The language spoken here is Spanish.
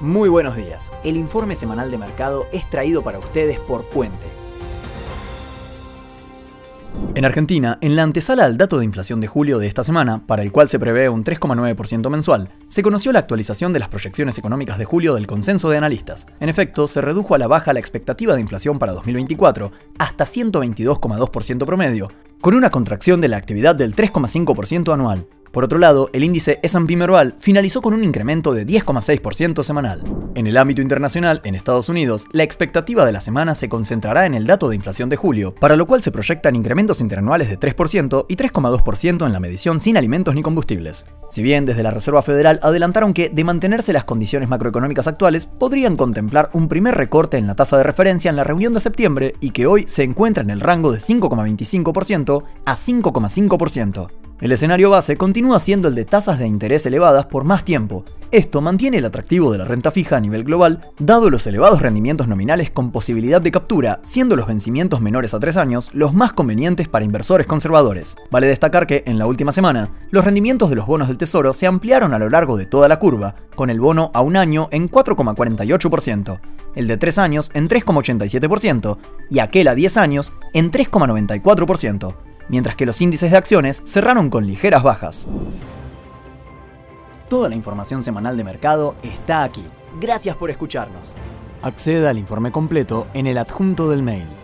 Muy buenos días. El informe semanal de mercado es traído para ustedes por Puente. En Argentina, en la antesala al dato de inflación de julio de esta semana, para el cual se prevé un 3,9% mensual, se conoció la actualización de las proyecciones económicas de julio del consenso de analistas. En efecto, se redujo a la baja la expectativa de inflación para 2024 hasta 122,2% promedio, con una contracción de la actividad del 3,5% anual. Por otro lado, el índice S&P Merval finalizó con un incremento de 10,6% semanal. En el ámbito internacional, en Estados Unidos, la expectativa de la semana se concentrará en el dato de inflación de julio, para lo cual se proyectan incrementos interanuales de 3% y 3,2% en la medición sin alimentos ni combustibles. Si bien desde la Reserva Federal adelantaron que, de mantenerse las condiciones macroeconómicas actuales, podrían contemplar un primer recorte en la tasa de referencia en la reunión de septiembre y que hoy se encuentra en el rango de 5,25% a 5,5%. El escenario base continúa siendo el de tasas de interés elevadas por más tiempo. Esto mantiene el atractivo de la renta fija a nivel global, dado los elevados rendimientos nominales con posibilidad de captura, siendo los vencimientos menores a 3 años los más convenientes para inversores conservadores. Vale destacar que, en la última semana, los rendimientos de los bonos del Tesoro se ampliaron a lo largo de toda la curva, con el bono a un año en 4,48%, el de 3 años en 3,87% y aquel a 10 años en 3,94%. Mientras que los índices de acciones cerraron con ligeras bajas. Toda la información semanal de mercado está aquí. Gracias por escucharnos. Acceda al informe completo en el adjunto del mail.